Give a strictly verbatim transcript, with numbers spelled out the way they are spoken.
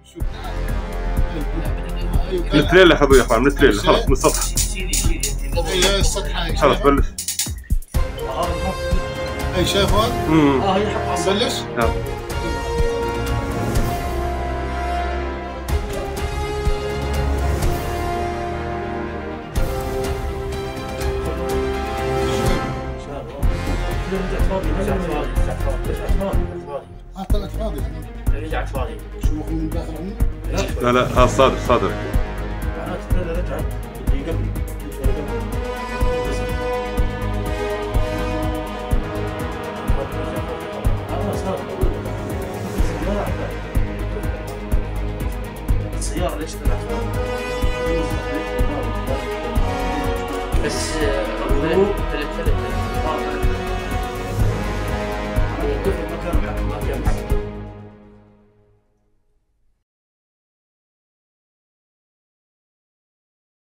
من التريلا يا ابوي يا اخوان، من التريلا خلاص، من السطح. اي السطح خلاص بلش. اي شايف هون؟ اه هي حط بلش؟ يلا. اه طلعت فاضي. رجعت فاضي. شو مخرج من داخل عنه؟ لا لا هذا صادر صادر. معناته التريلا رجعت اللي قبل. السيارة ليش طلعت؟ بس